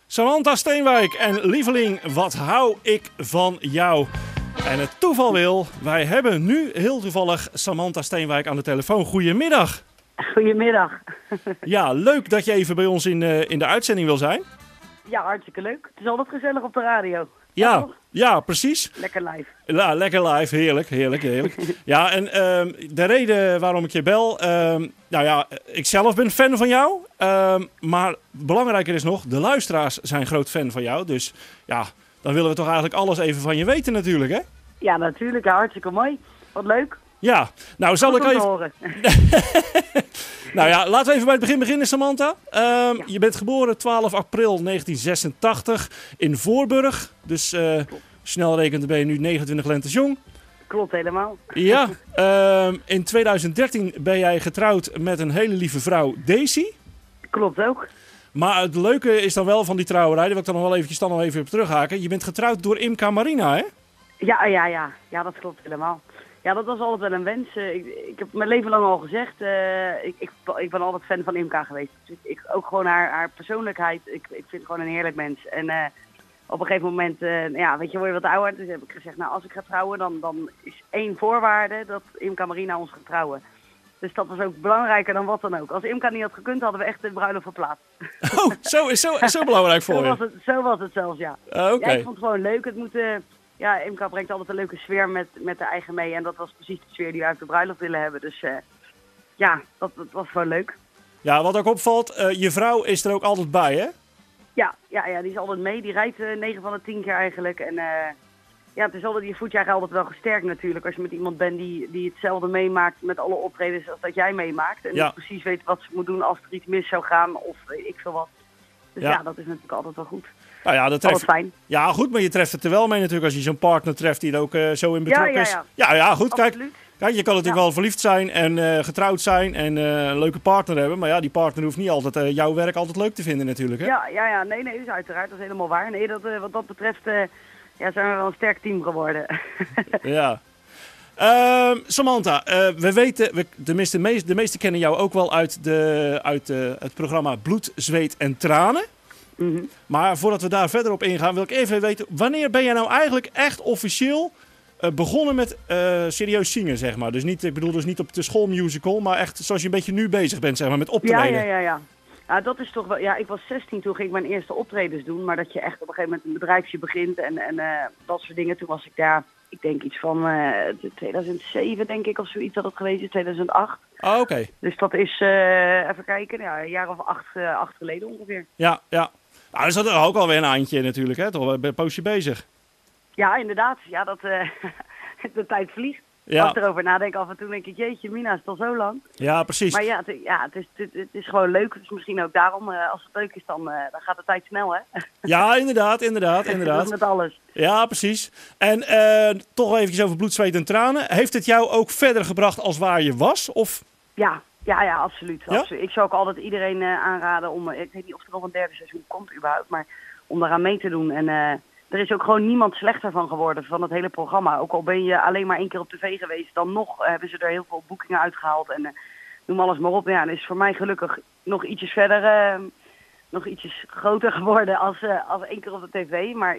Samantha Steenwijk en lieveling, wat hou ik van jou? En het toeval wil, wij hebben nu heel toevallig Samantha Steenwijk aan de telefoon. Goedemiddag. Goedemiddag. Ja, leuk dat je even bij ons in de uitzending wil zijn. Ja, hartstikke leuk. Het is altijd gezellig op de radio. Ja, precies. Lekker live. Ja, lekker live. Heerlijk. Ja, en de reden waarom ik je bel... nou ja, ik zelf ben fan van jou. Maar belangrijker is nog, de luisteraars zijn groot fan van jou. Dus ja, dan willen we toch eigenlijk alles even van je weten natuurlijk, hè? Ja, natuurlijk. Ja, hartstikke mooi. Wat leuk. Ja, nou zal ik even... horen. Nou ja, laten we even bij het begin beginnen, Samantha. Je bent geboren 12 april 1986 in Voorburg. Dus snel rekend ben je nu 29 lentes jong. Klopt helemaal. Ja, in 2013 ben jij getrouwd met een hele lieve vrouw, Daisy. Klopt ook. Maar het leuke is dan wel van die trouwerij, daar wil ik dan nog wel eventjes dan nog even op terughaken. Je bent getrouwd door Imca Marina, hè? Ja, dat klopt helemaal. Ja, dat was altijd wel een wens. Ik heb mijn leven lang al gezegd, ik ben altijd fan van Imca geweest. Dus ook gewoon haar persoonlijkheid, ik vind het gewoon een heerlijk mens. En op een gegeven moment, weet je, word je wat ouder. Dus heb ik gezegd, nou als ik ga trouwen, dan is één voorwaarde dat Imca Marina ons gaat trouwen. Dus dat was ook belangrijker dan wat dan ook. Als Imca niet had gekund, hadden we echt de bruiloft verplaatst. Oh, zo belangrijk voor je. Zo was het zelfs, ja. Okay. Ja, ik vond het gewoon leuk. Het moet... Imca brengt altijd een leuke sfeer met de eigen mee. En dat was precies de sfeer die we uit de bruiloft willen hebben. Dus dat was gewoon leuk. Ja, wat ook opvalt, je vrouw is er ook altijd bij, hè? Ja, die is altijd mee. Die rijdt 9 van de 10 keer eigenlijk. En het is altijd, je voelt je eigenlijk altijd wel gesterkt natuurlijk. Als je met iemand bent die hetzelfde meemaakt met alle optredens als dat jij meemaakt. En niet precies weet wat ze moet doen als er iets mis zou gaan of weet ik veel wat. Dus dat is natuurlijk altijd wel goed. Nou ja, dat treft... fijn. Ja, goed, maar je treft het er wel mee natuurlijk als je zo'n partner treft die er ook zo in betrokken is. Ja, goed, kijk, je kan natuurlijk wel verliefd zijn en getrouwd zijn en een leuke partner hebben. Maar ja, die partner hoeft niet altijd jouw werk altijd leuk te vinden natuurlijk, hè? Nee, dus uiteraard, dat is helemaal waar. Nee, wat dat betreft zijn we wel een sterk team geworden. Ja. Samantha, we weten, de meesten kennen jou ook wel uit het programma Bloed, Zweet en Tranen. Mm-hmm. Maar voordat we daar verder op ingaan, wil ik even weten, wanneer ben jij nou eigenlijk echt officieel begonnen met serieus zingen, zeg maar? Dus ik bedoel niet op de schoolmusical, maar echt zoals je een beetje nu bezig bent, zeg maar, met optreden. Ja. Ja, dat is toch wel... Ja, ik was 16, toen ging ik mijn eerste optredens doen, maar dat je echt op een gegeven moment een bedrijfje begint en dat soort dingen. Toen was ik daar, ik denk iets van 2007, denk ik, of zoiets dat het geweest is, 2008. Oh, oké. Dus dat is, even kijken, een jaar of acht geleden ongeveer. Ja. Nou, dat is er ook alweer een eindje natuurlijk, hè? Toch een poosje bezig. Ja, inderdaad. Ja, de tijd vliegt. Ja. Als ik erover nadenk af en toe denk ik, jeetje mina, is het al zo lang. Ja, precies. Maar het is gewoon leuk. Dus misschien ook daarom, als het leuk is, dan gaat de tijd snel, hè? Ja, inderdaad. Dat is met alles. Ja, precies. En toch eventjes over bloed, zweet en tranen. Heeft het jou ook verder gebracht als waar je was? Of... Ja, absoluut. Ja? Absoluut. Ik zou ook altijd iedereen aanraden om, ik weet niet of er nog een derde seizoen komt überhaupt, maar om daaraan mee te doen. En er is ook gewoon niemand slechter van geworden van het hele programma. Ook al ben je alleen maar 1 keer op tv geweest, dan nog hebben ze er heel veel boekingen uitgehaald. En noem alles maar op. Ja, dat is voor mij gelukkig nog ietsjes verder, nog ietsjes groter geworden als 1 keer op de tv. Maar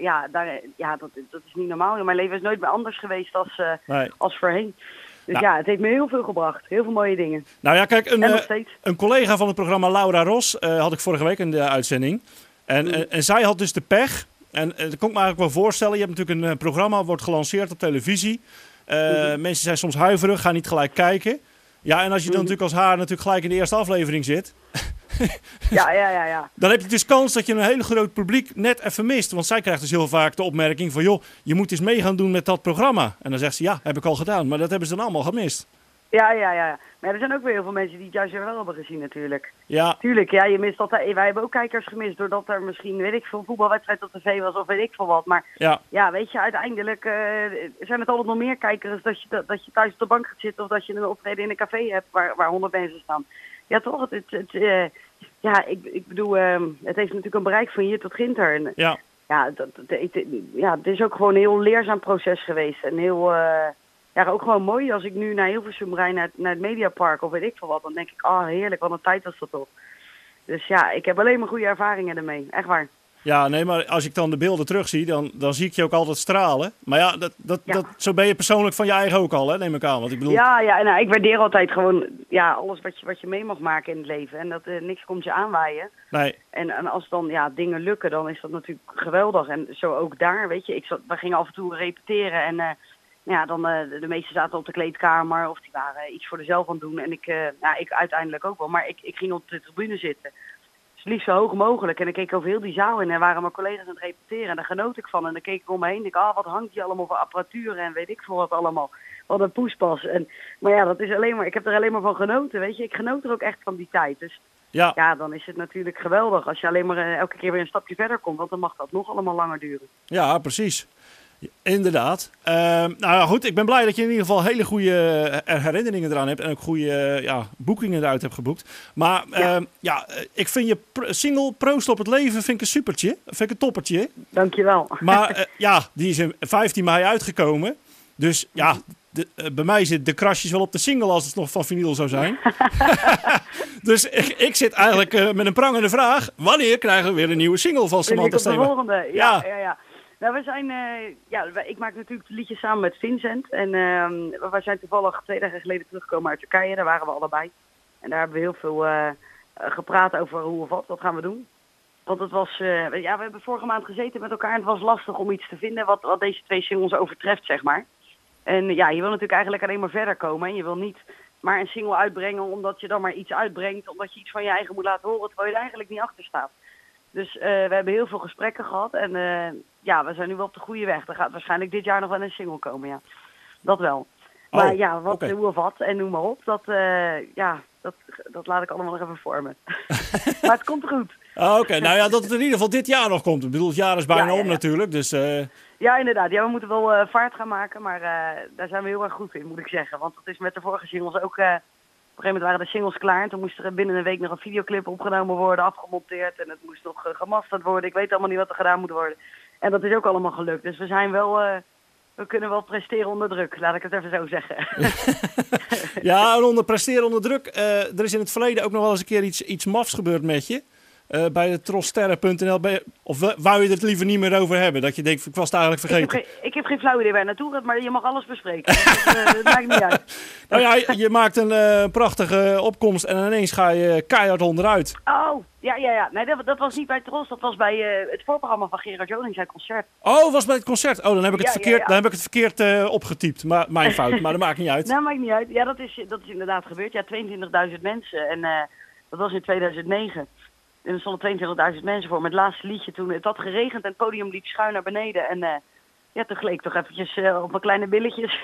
dat is niet normaal. Mijn leven is nooit meer anders geweest als voorheen. Dus het heeft me heel veel gebracht. Heel veel mooie dingen. Nou ja, kijk, een collega van het programma, Laura Ros, had ik vorige week in de uitzending. En zij had dus de pech. En dat kon ik me eigenlijk wel voorstellen. Je hebt natuurlijk een programma, wordt gelanceerd op televisie. Mensen zijn soms huiverig, gaan niet gelijk kijken. Ja, en als je dan natuurlijk als haar natuurlijk gelijk in de eerste aflevering zit... Ja. Dan heb je dus kans dat je een heel groot publiek net even mist. Want zij krijgt dus heel vaak de opmerking van... joh, je moet eens mee gaan doen met dat programma. En dan zegt ze, ja, heb ik al gedaan. Maar dat hebben ze dan allemaal gemist. Ja. Maar er zijn ook weer heel veel mensen die het juist wel hebben gezien natuurlijk. Ja. Tuurlijk, ja, je mist altijd... Wij hebben ook kijkers gemist doordat er misschien, weet ik veel, voetbalwedstrijd op tv was of weet ik veel wat. Maar ja weet je, uiteindelijk zijn het altijd nog meer kijkers dat je thuis op de bank gaat zitten of dat je een optreden in een café hebt waar 100 mensen staan. Ja, toch? Ik bedoel, het heeft natuurlijk een bereik van hier tot Ginter. En, het is ook gewoon een heel leerzaam proces geweest. En heel, ook gewoon mooi. Als ik nu naar Hilversum rijd, naar het Mediapark of weet ik veel wat, dan denk ik, heerlijk, wat een tijd was dat toch. Dus ja, ik heb alleen maar goede ervaringen ermee. Echt waar. Ja, nee, maar als ik dan de beelden terugzie, dan zie ik je ook altijd stralen. Maar ja, zo ben je persoonlijk van je eigen ook al, hè, neem ik aan. Want ik bedoel... Ja, nou, ik waardeer altijd gewoon alles wat je mee mag maken in het leven. En dat niks komt je aanwaaien. Nee. En als dan dingen lukken, dan is dat natuurlijk geweldig. En zo ook daar, weet je. We gingen af en toe repeteren en dan de meesten zaten op de kleedkamer of die waren iets voor zichzelf aan het doen. En ik uiteindelijk ook wel. Maar ik ging op de tribune zitten. Dus liefst zo hoog mogelijk. En dan keek ik over heel die zaal in en waren mijn collega's aan het repeteren. En daar genoot ik van. En dan keek ik om me heen en dacht, wat hangt hier allemaal voor apparatuur en weet ik veel wat allemaal. Wat een poespas. Maar ja, dat is alleen maar, ik heb er alleen maar van genoten, weet je. Ik genoot er ook echt van die tijd. Dus ja, dan is het natuurlijk geweldig als je alleen maar elke keer weer een stapje verder komt. Want dan mag dat nog allemaal langer duren. Ja, precies. Inderdaad. Nou ja, goed. Ik ben blij dat je in ieder geval hele goede herinneringen eraan hebt. En ook goede boekingen eruit hebt geboekt. Maar ik vind je single Proost op het leven vind ik een supertje. Vind ik een toppertje. Dankjewel. Maar die is in 15 mei uitgekomen. Dus ja, bij mij zit de krasjes wel op de single als het nog van vinyl zou zijn. Dus ik zit eigenlijk met een prangende vraag. Wanneer krijgen we weer een nieuwe single van Samantha Steeman? De volgende. Ja. Nou, we zijn, ik maak natuurlijk liedjes samen met Vincent. En we zijn toevallig 2 dagen geleden teruggekomen uit Turkije. Daar waren we allebei. En daar hebben we heel veel gepraat over hoe of wat gaan we doen. Want het was, we hebben vorige maand gezeten met elkaar en het was lastig om iets te vinden wat deze 2 singles overtreft, zeg maar. En ja, je wil natuurlijk eigenlijk alleen maar verder komen. En je wil niet maar een single uitbrengen omdat je dan maar iets uitbrengt. Omdat je iets van je eigen moet laten horen terwijl je er eigenlijk niet achter staat. Dus we hebben heel veel gesprekken gehad. En we zijn nu wel op de goede weg. Er gaat waarschijnlijk dit jaar nog wel een single komen, ja. Dat wel. Maar hoe of wat en noem maar op. Dat laat ik allemaal nog even vormen. Maar het komt goed. Oké. Nou ja, dat het in ieder geval dit jaar nog komt. Ik bedoel, het jaar is bijna om natuurlijk. Dus, Ja, inderdaad. Ja, we moeten wel vaart gaan maken. Maar daar zijn we heel erg goed in, moet ik zeggen. Want het is met de vorige singles ook... op een gegeven moment waren de singles klaar. En toen moest er binnen een week nog een videoclip opgenomen worden, afgemonteerd. En het moest nog gemasterd worden. Ik weet allemaal niet wat er gedaan moet worden. En dat is ook allemaal gelukt. Dus we zijn wel... we kunnen wel presteren onder druk, laat ik het even zo zeggen. Ja, en presteren onder druk. Er is in het verleden ook nog wel eens een keer iets mafs gebeurd met je. Bij de trossterren.nl. Of wou je het liever niet meer over hebben? Dat je denkt, ik was het eigenlijk vergeten. Ik heb geen flauw idee waar je naartoe gaat, maar je mag alles bespreken. Dat maakt niet uit. Nou ja, je maakt een prachtige opkomst en ineens ga je keihard onderuit. Oh, ja. Nee, dat was niet bij Tros. Dat was bij het voorprogramma van Gerard Joling, zijn concert. Oh, was bij het concert. Oh, dan heb ik het verkeerd, Dan heb ik het verkeerd opgetypt. Maar mijn fout, maar dat maakt niet uit. Nou, maakt niet uit. Ja, dat is inderdaad gebeurd. Ja, 22.000 mensen. En dat was in 2009. En er stonden 22.000 mensen voor. Met het laatste liedje toen het had geregend en het podium liep schuin naar beneden. En toen gleed ik toch eventjes op mijn kleine billetjes.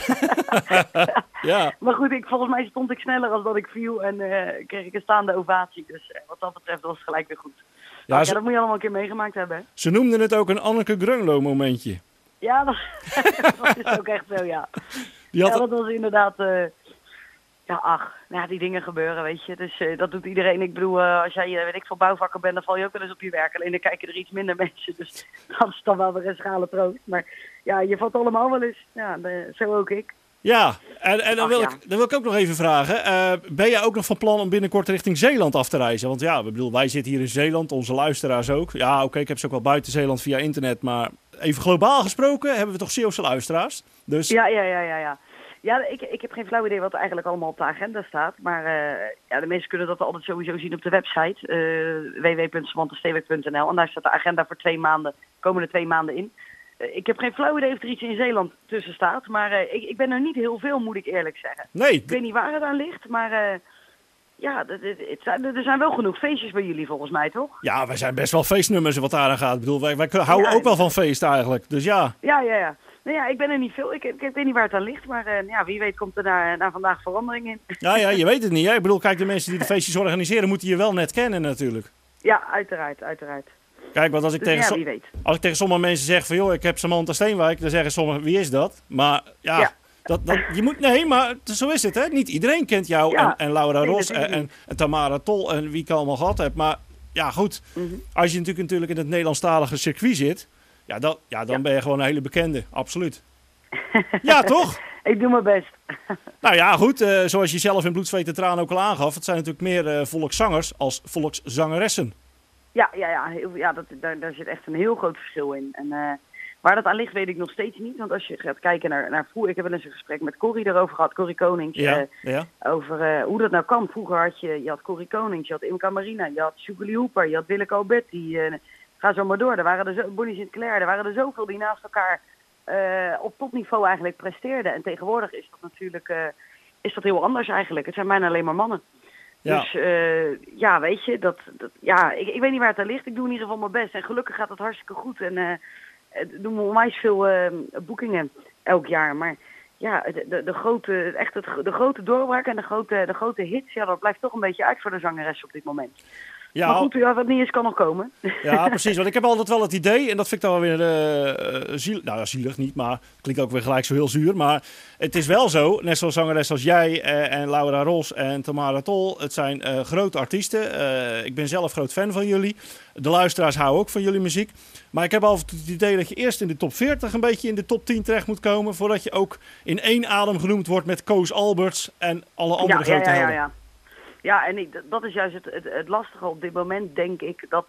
Ja. Maar goed, volgens mij stond ik sneller als dat ik viel en kreeg ik een staande ovatie. Dus wat dat betreft was het gelijk weer goed. Ja, dat moet je allemaal een keer meegemaakt hebben. Hè? Ze noemden het ook een Anneke Grunlo momentje. Ja, dat is ook echt zo, ja. Dat was inderdaad... die dingen gebeuren, weet je. Dus dat doet iedereen. Ik bedoel, als jij, weet ik veel, bouwvakker bent, dan val je ook wel eens op je werk. Alleen dan kijken er iets minder mensen. Dus dat is dan wel weer een schrale troost. Maar ja, je valt allemaal wel eens. Ja, zo ook ik. Ja, en dan wil ik ook nog even vragen. Ben jij ook nog van plan om binnenkort richting Zeeland af te reizen? Want ja, wij zitten hier in Zeeland, onze luisteraars ook. Ja, oké, ik heb ze ook wel buiten Zeeland via internet. Maar even globaal gesproken hebben we toch Zeeuwse luisteraars. Dus... Ja. Ja, ik heb geen flauw idee wat er eigenlijk allemaal op de agenda staat. Maar de mensen kunnen dat altijd sowieso zien op de website. www.samanthasteeman.nl. En daar staat de agenda voor komende 2 maanden in. Ik heb geen flauw idee of er iets in Zeeland tussen staat. Maar ik ben er niet heel veel, moet ik eerlijk zeggen. Nee. Ik weet niet waar het aan ligt, maar... er zijn wel genoeg feestjes bij jullie volgens mij, toch? Ja, wij zijn best wel feestnummers wat daar aan gaat. Ik bedoel, wij houden ook wel van feest eigenlijk. Dus ja. Ja. Nou ja, ik ben er niet veel. Ik weet niet waar het aan ligt. Maar wie weet komt er na vandaag verandering in. Ja, je weet het niet. Hè? Ik bedoel, kijk, de mensen die de feestjes organiseren moeten je wel net kennen natuurlijk. Ja, uiteraard. Kijk, want als ik, tegen sommige mensen zeg van... joh, ik heb Samantha Steenwijk, dan zeggen sommigen, wie is dat? Maar je moet... Nee, maar zo is het, hè. Niet iedereen kent jou en Laura Ros en Tamara Tol en wie ik allemaal gehad heb. Maar ja, goed. Mm-hmm. Als je natuurlijk in het Nederlandstalige circuit zit... dan ben je gewoon een hele bekende. Absoluut. Ja, toch? Ik doe mijn best. Nou ja, goed. Zoals je zelf in Bloed, Zweet en Tranen ook al aangaf. Het zijn natuurlijk meer volkszangers als volkszangeressen. Daar zit echt een heel groot verschil in. En waar dat aan ligt, weet ik nog steeds niet. Want als je gaat kijken naar vroeger, ik heb wel eens een gesprek met Corrie erover gehad, Corrie Konings, over hoe dat nou kan. Vroeger had je had Corrie Konings, je had Imca Marina, je had Sugarly Hooper, je had Willeke Alberti, ga zo maar door. Er waren er Bonnie Sinclair, er waren er zoveel die naast elkaar op topniveau eigenlijk presteerden. En tegenwoordig is dat natuurlijk is dat heel anders eigenlijk. Het zijn bijna alleen maar mannen. Ja. Dus weet je, ik weet niet waar het aan ligt. Ik doe in ieder geval mijn best. En gelukkig gaat het hartstikke goed. En doen we onwijs veel boekingen elk jaar. Maar ja, de grote doorbraak en de grote hits, ja, dat blijft toch een beetje uit voor de zangeres op dit moment. Ja, maar goed, wat niet is, kan nog komen. Ja, precies. Want ik heb altijd wel het idee, en dat vind ik dan wel weer zielig niet, maar het klinkt ook weer gelijk zo heel zuur. Maar het is wel zo, net zoals zangeres als jij en Laura Ros en Tamara Tol. Het zijn grote artiesten. Ik ben zelf groot fan van jullie. De luisteraars houden ook van jullie muziek. Maar ik heb altijd het idee dat je eerst in de top 40 een beetje in de top 10 terecht moet komen, voordat je ook in één adem genoemd wordt met Koos Alberts en alle andere grote helden. Ja. Ja, en dat is juist het lastige op dit moment, denk ik, dat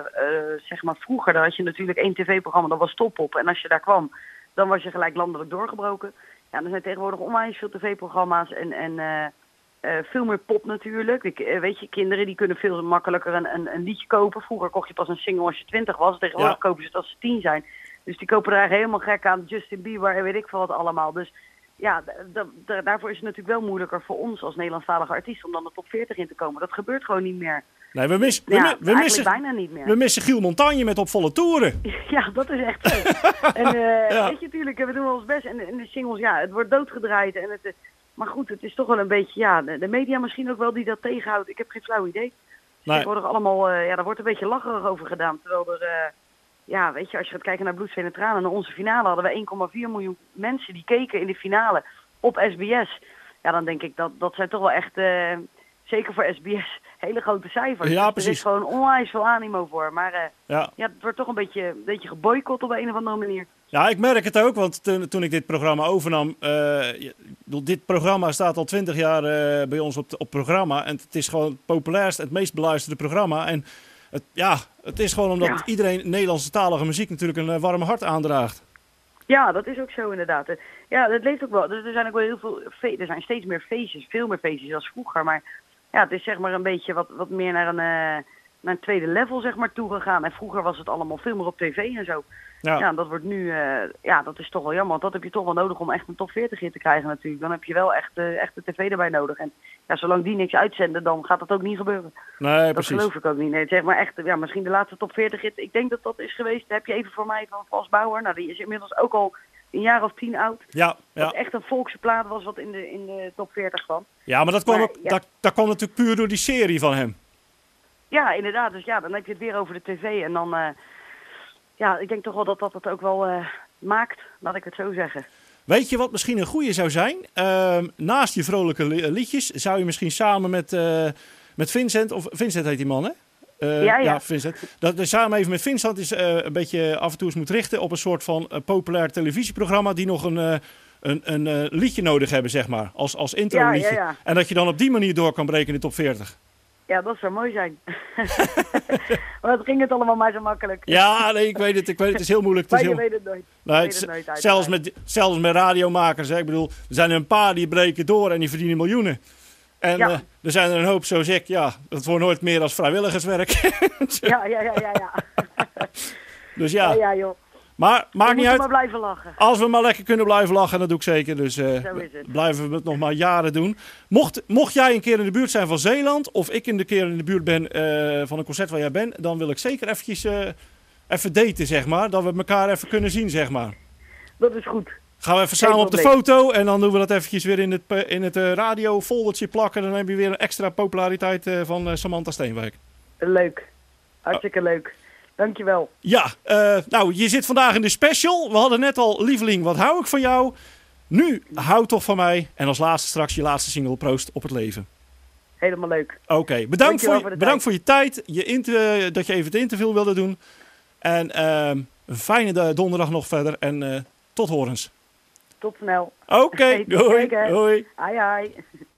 zeg maar vroeger, daar had je natuurlijk één tv-programma, dat was Top Op. En als je daar kwam, dan was je gelijk landelijk doorgebroken. Ja, er zijn tegenwoordig onwijs veel tv-programma's en veel meer pop natuurlijk. Weet je, kinderen die kunnen veel makkelijker een liedje kopen. Vroeger kocht je pas een single als je 20 was, tegenwoordig kopen ze het als ze 10 zijn. Dus die kopen er eigenlijk helemaal gek aan, Justin Bieber en weet ik veel wat allemaal. Dus ja, daarvoor is het natuurlijk wel moeilijker voor ons als Nederlandstalige artiest om dan de top 40 in te komen. Dat gebeurt gewoon niet meer. Nee, we missen bijna niet meer. We missen Giel Montagne met op volle toeren. Ja, dat is echt zo. En weet je, natuurlijk, we doen ons best. En de singles, ja, het wordt doodgedraaid. Maar goed, het is toch wel een beetje, ja, de media misschien ook wel die dat tegenhoudt. Ik heb geen flauw idee. Tegenwoordig allemaal, daar wordt een beetje lacherig over gedaan. Terwijl er... Ja, weet je, als je gaat kijken naar Bloed, Zweet en Tranen, naar onze finale hadden we 1,4 miljoen mensen die keken in de finale op SBS. Ja, dan denk ik dat zijn toch wel echt, zeker voor SBS, hele grote cijfers. Ja, dus precies. Er is gewoon onwijs veel animo voor. Maar het wordt toch een beetje geboycott op een of andere manier. Ja, ik merk het ook, want toen ik dit programma overnam, dit programma staat al 20 jaar bij ons op programma. En het is gewoon het populairste, het meest beluisterde programma. En het is gewoon omdat iedereen Nederlandstalige muziek natuurlijk een warm hart aandraagt. Ja, dat is ook zo inderdaad. Ja, dat leeft ook wel. Er zijn ook wel heel veel, er zijn steeds meer feestjes, veel meer feestjes als vroeger. Maar ja, het is zeg maar een beetje wat meer naar een tweede level zeg maar toegegaan. En vroeger was het allemaal veel meer op tv en zo. Ja, dat wordt nu, dat is toch wel jammer. Want dat heb je toch wel nodig om echt een top 40 in te krijgen natuurlijk. Dan heb je wel echt de tv erbij nodig. En ja, zolang die niks uitzenden, dan gaat dat ook niet gebeuren. Nee, dat precies. geloof ik ook niet. Nee, zeg maar echt, ja, misschien de laatste top 40 hit. Ik denk dat is geweest, heb je even voor mij van Frans Bauer. Nou, die is inmiddels ook al een jaar of 10 oud. Ja. Wat echt een volkse plaat was wat in de top 40 kwam. Ja, maar dat kwam natuurlijk puur door die serie van hem. Ja, inderdaad. Dus ja, dan heb je het weer over de tv. En dan, ik denk toch wel dat het ook wel maakt, laat ik het zo zeggen. Weet je wat misschien een goeie zou zijn? Naast je vrolijke liedjes zou je misschien samen met Vincent, of Vincent heet die man, hè? Ja, Vincent. Dat samen even met Vincent is een beetje af en toe eens moet richten op een soort van populair televisieprogramma die nog een liedje nodig hebben, zeg maar, als intro liedje. Ja. En dat je dan op die manier door kan breken in de top 40. Ja, dat zou mooi zijn. Maar het ging het allemaal maar zo makkelijk. Ja, nee, ik weet het. Het is heel moeilijk. Je weet het nooit. Nee, zelfs met radiomakers. Hè. Ik bedoel, er zijn er een paar die breken door en die verdienen miljoenen. En er zijn er een hoop, zoals ik. Ja, dat wordt nooit meer als vrijwilligerswerk. Ja. Dus ja. Ja, joh. Maar maakt niet uit. Maar blijven lachen. Als we maar lekker kunnen blijven lachen, dat doe ik zeker. Dus zo is het. Blijven we het nog maar jaren doen. Mocht jij een keer in de buurt zijn van Zeeland, of ik een keer in de buurt ben van een concert waar jij bent, dan wil ik zeker eventjes even daten, zeg maar. Dat we elkaar even kunnen zien, zeg maar. Dat is goed. Gaan we even samen op de foto en dan doen we dat eventjes weer in het radiofoldertje plakken. Dan heb je weer een extra populariteit van Samantha Steenwijk. Leuk. Hartstikke leuk. Dankjewel. Ja, nou, je zit vandaag in de special. We hadden net al, lieveling, wat hou ik van jou? Nu, hou toch van mij. En als laatste straks je laatste single, Proost op het leven. Helemaal leuk. Oké, bedankt voor je tijd. Dat je even het interview wilde doen. En een fijne donderdag nog verder. En tot horens. Tot snel. Oké, doei. Hoi.